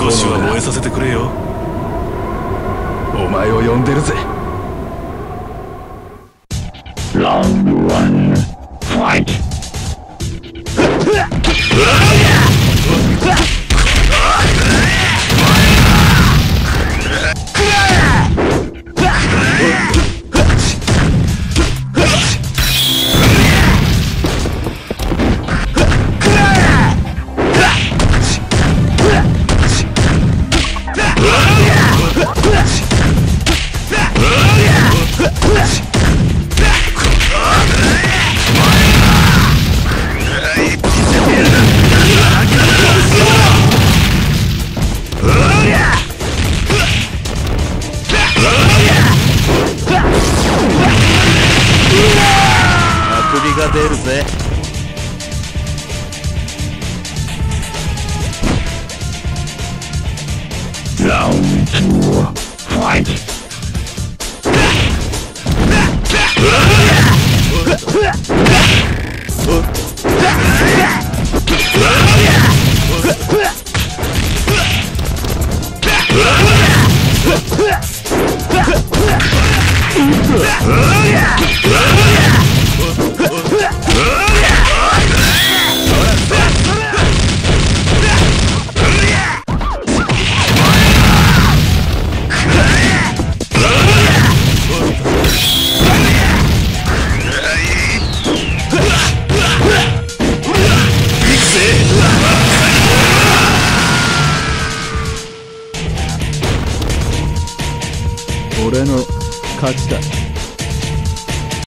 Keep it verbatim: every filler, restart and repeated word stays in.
少しは燃えさせてくれよ。 お前を呼んでるぜ。 ラウンドワン、ファイト。 あくびが出るぜ。 ラウンドツー、ファイト。 俺の勝ちだ。